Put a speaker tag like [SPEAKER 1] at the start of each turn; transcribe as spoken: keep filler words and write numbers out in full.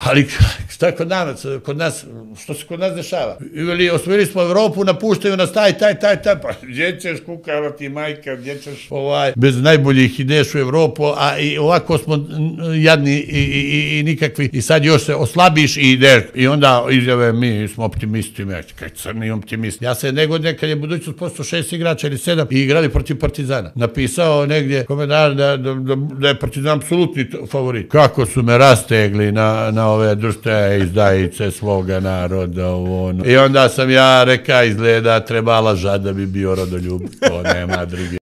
[SPEAKER 1] Ali šta je kod nas, kod nas, što se kod nas dešava? Ili osvojili smo Evropu, napuštaju nas taj, taj, taj, taj, pa gdje ćeš kukava ti majka, gdje ćeš ovaj, bez najboljih ideš u Evropu, a i ovako smo jadni i, i, i nikakvi, i sad još se oslabiš i ideš, i onda izjave mi smo optimisti, ja kaj crni optimist. Ja se negodne kad je budućnost posto šest igrača ili sedam i igrali protiv Partizana. Napisao negdje komentar da, da, da, da je Partizan apsolutni favorit. Kako su me rastegli na, na ove društvene izdajice svoga naroda. Ono. I onda sam ja reka izgleda trebala žad da bi bio rodoljub. To nema drugi.